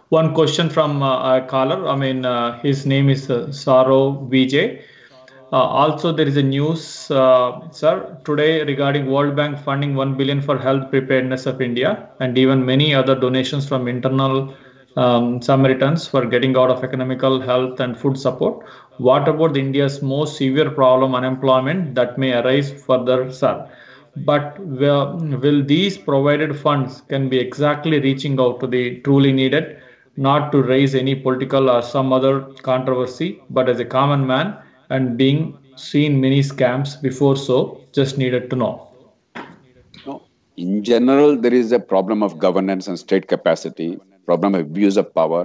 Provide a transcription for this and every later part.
One question from a caller. I mean, his name is Saro Vijay. Also, there is a news, sir, today regarding World Bank funding 1 billion for health preparedness of India, and even many other donations from internal Samaritans for getting out of economical, health, and food support. What about India's most severe problem, unemployment, that may arise further, sir? But will these provided funds can be exactly reaching out to the truly needed, not to raise any political or some other controversy, but as a common man and being seen many scams before, so just needed to know. No, in general, there is a problem of governance and state capacity, problem of abuse of power,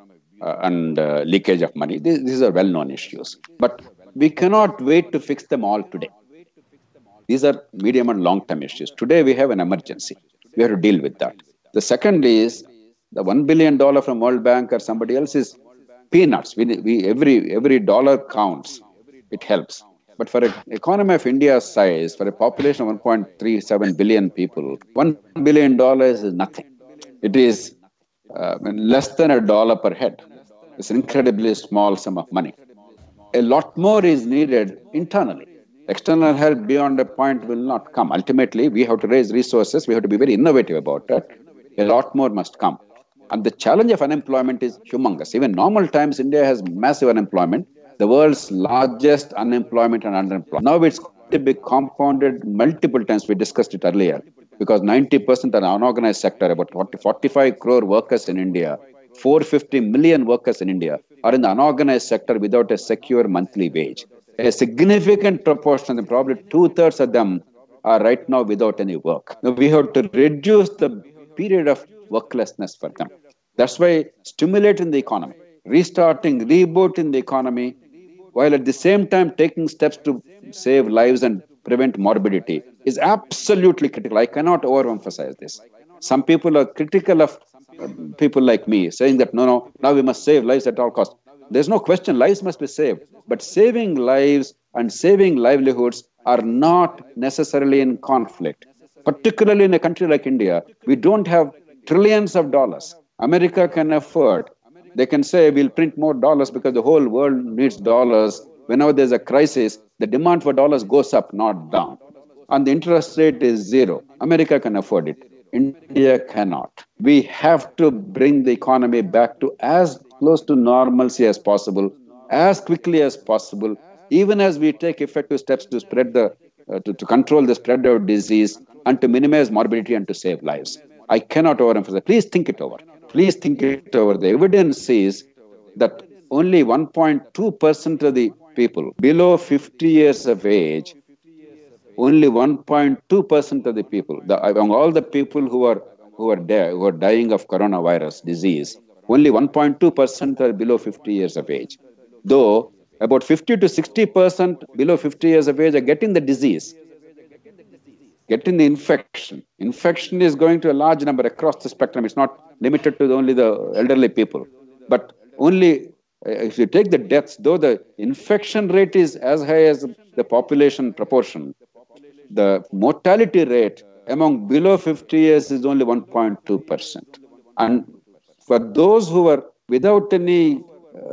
and leakage of money. These are well-known issues. But we cannot wait to fix them all today. These are medium and long-term issues. Today, we have an emergency. We have to deal with that. The second is the $1 billion from World Bank or somebody else is peanuts. Every dollar counts. It helps. But for an economy of India's size, for a population of 1.37 billion people, $1 billion is nothing. It is less than a dollar per head. It's an incredibly small sum of money. A lot more is needed internally. External help beyond a point will not come. Ultimately, we have to raise resources. We have to be very innovative about it. A lot more must come. And the challenge of unemployment is humongous. Even normal times, India has massive unemployment, the world's largest unemployment and underemployment. Now it's going to be compounded multiple times. We discussed it earlier, because 90% are unorganized sector, about 45 crore workers in India, 450 million workers in India are in the unorganized sector without a secure monthly wage. A significant proportion, probably two-thirds of them, are right now without any work. Now we have to reduce the period of worklessness for them. That's why stimulating the economy, restarting, rebooting the economy, while at the same time taking steps to save lives and prevent morbidity is absolutely critical. I cannot overemphasize this. Some people are critical of people like me, saying that, no, now we must save lives at all costs. There's no question, lives must be saved. But saving lives and saving livelihoods are not necessarily in conflict. Particularly in a country like India, we don't have trillions of dollars. America can afford. They can say, we'll print more dollars because the whole world needs dollars. Whenever there's a crisis, the demand for dollars goes up, not down. And the interest rate is zero. America can afford it. India cannot. We have to bring the economy back to as close to normalcy as possible, as quickly as possible, even as we take effective steps to spread to control the spread of disease and to minimize morbidity and to save lives. I cannot overemphasize. Please think it over. Please think it over. The evidence says that only 1.2% of the people below 50 years of age, only 1.2% of the people, among all the people who are dying of coronavirus disease, only 1.2% are below 50 years of age. Though about 50 to 60% below 50 years of age are getting the disease, getting the infection. Infection is going to a large number across the spectrum. It's not limited to only the elderly people. But only if you take the deaths, though the infection rate is as high as the population proportion, the mortality rate among below 50 years is only 1.2%. And for those who are without any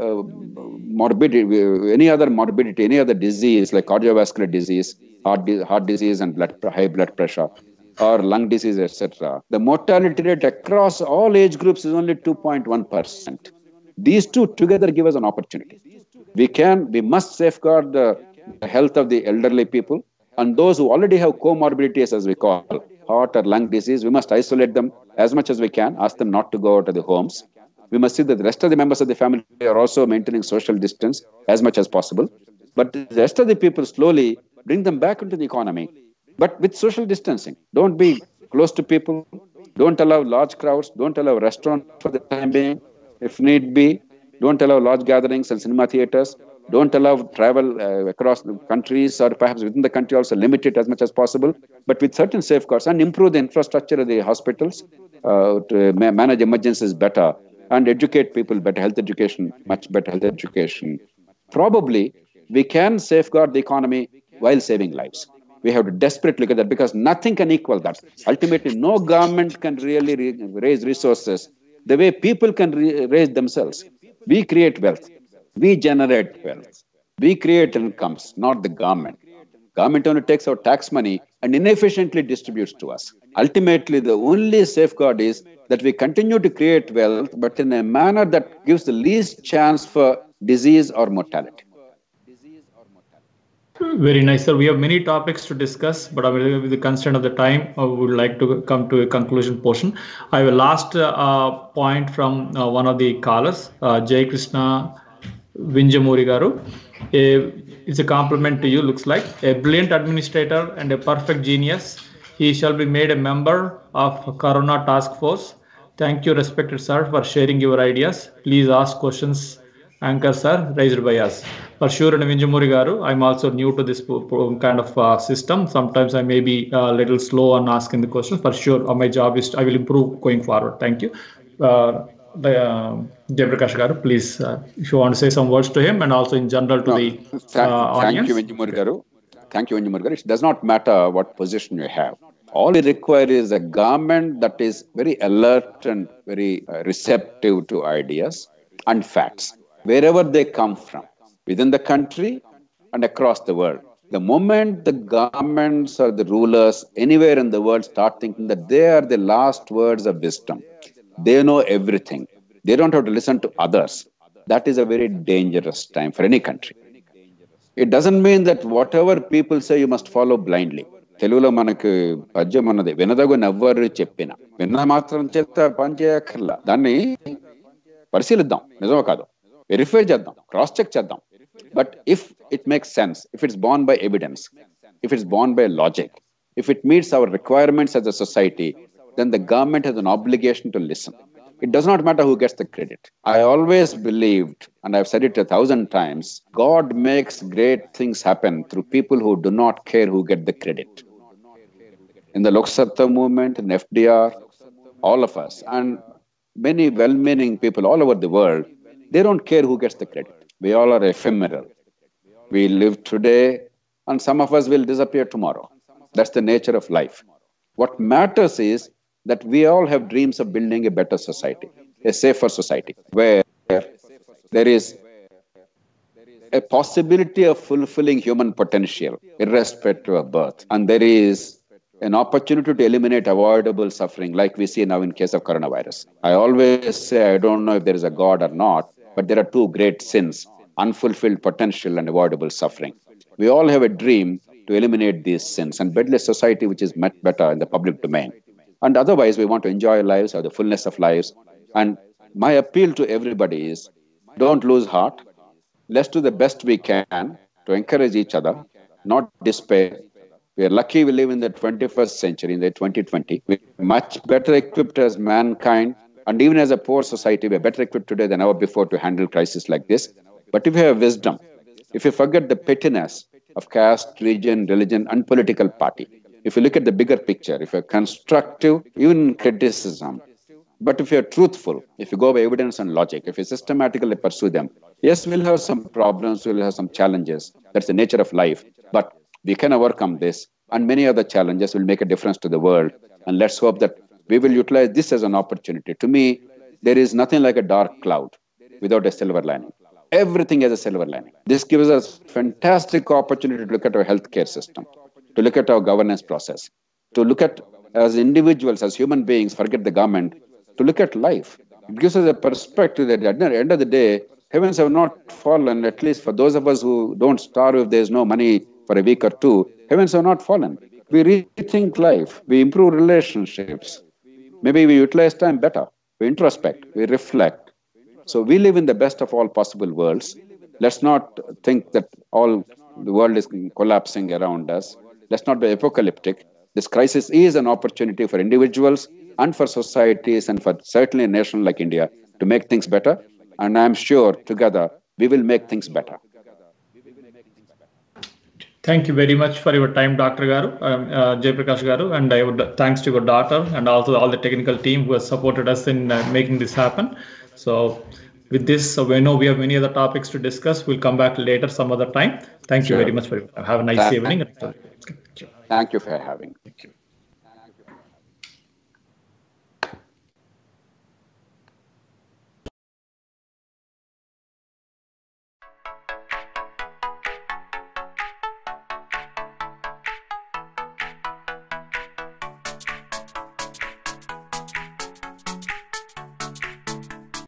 morbidity, any other morbidity, any other disease like cardiovascular disease, heart disease and high blood pressure, or lung disease, etc., the mortality rate across all age groups is only 2.1%. These two together give us an opportunity. We must safeguard the health of the elderly people, and those who already have comorbidities, as we call heart or lung disease, we must isolate them as much as we can, ask them not to go out of the homes. We must see that the rest of the members of the family are also maintaining social distance as much as possible. But the rest of the people, slowly bring them back into the economy, but with social distancing. Don't be close to people. Don't allow large crowds. Don't allow restaurants for the time being, if need be. Don't allow large gatherings and cinema theaters. Don't allow travel across the countries, or perhaps within the country also limit it as much as possible, but with certain safeguards, and improve the infrastructure of the hospitals to manage emergencies better and educate people better, health education, much better health education. Probably we can safeguard the economy while saving lives. We have to desperately look at that, because nothing can equal that. Ultimately, no government can really raise resources the way people can raise themselves. We create wealth. We generate wealth. We create incomes, not the government. Government only takes our tax money and inefficiently distributes to us. Ultimately, the only safeguard is that we continue to create wealth, but in a manner that gives the least chance for disease or mortality. Very nice, sir. We have many topics to discuss, but with the constraint of the time, I would like to come to a conclusion portion. I have a last point from one of the callers, Jay Krishna Vinjamuri Garu. It's a compliment to you, looks like. A brilliant administrator and a perfect genius. He shall be made a member of Corona Task Force. Thank you, respected sir, for sharing your ideas. Please ask questions, anchor sir, raised by us. For sure, and Vinjamuri Garu, I'm also new to this kind of system. Sometimes I may be a little slow on asking the questions. For sure, my job is I will improve going forward. Thank you. Jayaprakash Garu, please, if you want to say some words to him and also in general to the audience. Thank you, Vinjamuri Garu. Thank you, Vinjamuri Garu. It does not matter what position you have. All we require is a government that is very alert and very receptive to ideas and facts, wherever they come from, within the country and across the world. The moment the governments or the rulers anywhere in the world start thinking that they are the last words of wisdom, they know everything, they don't have to listen to others, that is a very dangerous time for any country. It doesn't mean that whatever people say you must follow blindly. తెలుగులో మనకు పద్యం ఉన్నది, వినదగు నవ్వరు చెప్పిన, విన్న మాత్రం చేత పనిచేయక్కర్లా, దాన్ని పరిశీలిద్దాం, నిజమో కాదు, వెరిఫై చేద్దాం, క్రాస్ చెక్ చేద్దాం. But if it makes sense, if it's borne by evidence, if it's borne by logic, if it meets our requirements as a society, then the government has an obligation to listen. It does not matter who gets the credit. I always believed, and I've said it 1,000 times, God makes great things happen through people who do not care who get the credit. In the Lok Sabha movement, in FDR, all of us, and many well-meaning people all over the world, they don't care who gets the credit. We all are ephemeral. We live today, and some of us will disappear tomorrow. That's the nature of life. What matters is that we all have dreams of building a better society, a safer society, where there is a possibility of fulfilling human potential, irrespective of birth. And there is an opportunity to eliminate avoidable suffering, like we see now in case of coronavirus. I always say, I don't know if there is a God or not, but there are two great sins, unfulfilled potential and avoidable suffering. We all have a dream to eliminate these sins and build a society which is much better in the public domain. And otherwise, we want to enjoy lives, have the fullness of lives. And my appeal to everybody is, don't lose heart. Let's do the best we can to encourage each other, not despair. We are lucky we live in the 21st century, in the 2020. We're much better equipped as mankind. And even as a poor society, we are better equipped today than ever before to handle crises like this. But if you have wisdom, if you forget the pettiness of caste, region, religion, and political party, if you look at the bigger picture, if you're constructive, even criticism, but if you're truthful, if you go by evidence and logic, if you systematically pursue them, yes, we'll have some problems, we'll have some challenges. That's the nature of life. But we can overcome this, and many other challenges will make a difference to the world. And let's hope that we will utilize this as an opportunity. To me, there is nothing like a dark cloud without a silver lining. Everything has a silver lining. This gives us fantastic opportunity to look at our healthcare system, to look at our governance process, to look at, as individuals, as human beings, forget the government, to look at life. It gives us a perspective that at the end of the day, heavens have not fallen, at least for those of us who don't starve if there's no money for a week or two, heavens have not fallen. We rethink life, we improve relationships. Maybe we utilize time better, we introspect, we reflect. So we live in the best of all possible worlds. Let's not think that all the world is collapsing around us. Let's not be apocalyptic. This crisis is an opportunity for individuals and for societies and for certainly a nation like India to make things better. And I'm sure together we will make things better. Thank you very much for your time, Dr. Garu, Jayaprakash Garu, and I would thanks to your daughter and also all the technical team who has supported us in making this happen. So with this, we know we have many other topics to discuss. We'll come back later some other time. Thank you very much for your time. Have a nice evening. Thank you for having me. Thank you.